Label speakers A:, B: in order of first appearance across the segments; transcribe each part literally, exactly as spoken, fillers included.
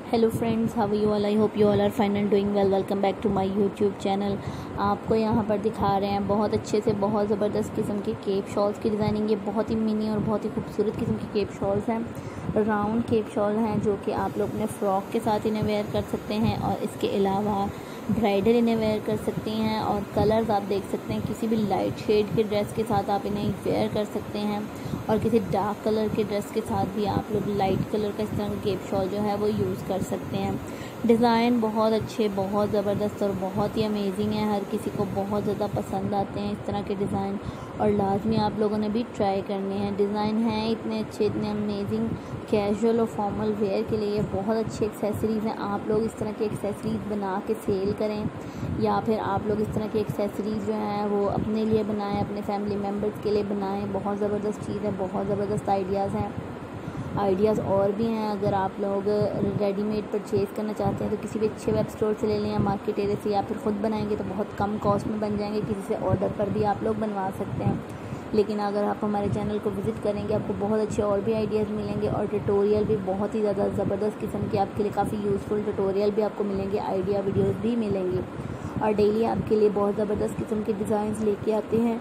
A: Hello friends, how you all? I hope you all are fine and doing well. Welcome back to my YouTube channel. आपको यहाँ पर दिखा रहे हैं बहुत अच्छे से बहुत ज़बरदस्त किस्म के केप शॉल्स की डिज़ाइनिंग। ये बहुत ही मिनी और बहुत ही खूबसूरत किस्म के केप शॉल्स हैं। राउंड केप शॉल हैं जो कि आप लोग अपने फ्रॉक के साथ इन्हें वेयर कर सकते हैं और इसके अलावा ब्राइडल इन्हें वेयर कर सकती हैं। और कलर्स आप देख सकते हैं, किसी भी लाइट शेड के ड्रेस के साथ आप इन्हें वेयर कर सकते हैं और किसी डार्क कलर के ड्रेस के साथ भी आप लोग लाइट कलर का इस तरह का केप शॉल जो है वो यूज़ कर सकते हैं। डिज़ाइन बहुत अच्छे, बहुत ज़बरदस्त और बहुत ही अमेजिंग है। हर किसी को बहुत ज़्यादा पसंद आते हैं इस तरह के डिज़ाइन और लाजमी आप लोगों ने भी ट्राई करने हैं। डिज़ाइन हैं इतने अच्छे, इतने अमेजिंग, कैजुअल और फॉर्मल वेयर के लिए बहुत अच्छी एक्सेसरीज़ हैं। आप लोग इस तरह की एक्सेसरीज़ बना के सेल करें या फिर आप लोग इस तरह की एक्सेसरीज़ जो हैं वो अपने लिए बनाएं, अपने फैमिली मेम्बर्स के लिए बनाएं। बहुत ज़बरदस्त चीज़ है, बहुत ज़बरदस्त आइडियाज़ हैं। आइडियाज़ और भी हैं। अगर आप लोग रेडीमेड परचेज़ करना चाहते हैं तो किसी भी अच्छे वेब स्टोर से ले लें या मार्केट एरिया से, या फिर ख़ुद बनाएंगे तो बहुत कम कॉस्ट में बन जाएंगे। किसी से ऑर्डर पर भी आप लोग बनवा सकते हैं। लेकिन अगर आप हमारे चैनल को विज़िट करेंगे आपको बहुत अच्छे और भी आइडियाज़ मिलेंगे और ट्यूटोरियल भी बहुत ही ज़्यादा ज़बरदस्त किस्म के आपके लिए काफ़ी यूज़फुल ट्यूटोरियल भी आपको मिलेंगे, आइडिया वीडियोज़ भी मिलेंगी। और डेली आपके लिए बहुत ज़बरदस्त किस्म के डिज़ाइंस लेके आते हैं।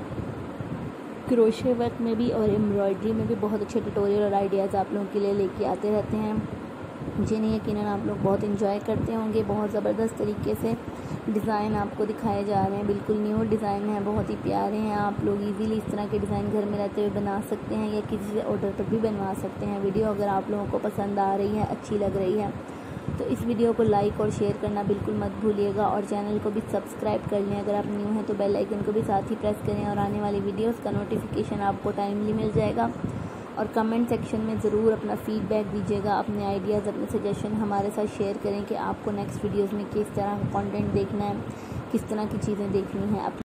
A: क्रोशे वर्क में भी और एम्ब्रॉयडरी में भी बहुत अच्छे ट्यूटोरियल और आइडियाज़ आप लोगों के लिए लेके आते रहते हैं, जिन्हें यकीनन आप लोग बहुत एंजॉय करते होंगे। बहुत ज़बरदस्त तरीके से डिज़ाइन आपको दिखाए जा रहे हैं, बिल्कुल न्यू डिज़ाइन हैं, बहुत ही प्यारे हैं। आप लोग इजीली इस तरह के डिज़ाइन घर में रहते हुए बना सकते हैं या किसी से ऑर्डर पर भी बनवा सकते हैं। वीडियो अगर आप लोगों को पसंद आ रही है, अच्छी लग रही है तो इस वीडियो को लाइक और शेयर करना बिल्कुल मत भूलिएगा और चैनल को भी सब्सक्राइब कर लें। अगर आप न्यू हैं तो बेल आइकन को भी साथ ही प्रेस करें और आने वाली वीडियोस का नोटिफिकेशन आपको टाइमली मिल जाएगा। और कमेंट सेक्शन में ज़रूर अपना फीडबैक दीजिएगा, अपने आइडियाज़, अपने सजेशन हमारे साथ शेयर करें कि आपको नेक्स्ट वीडियोज़ में किस तरह का कॉन्टेंट देखना है, किस तरह की चीज़ें देखनी है।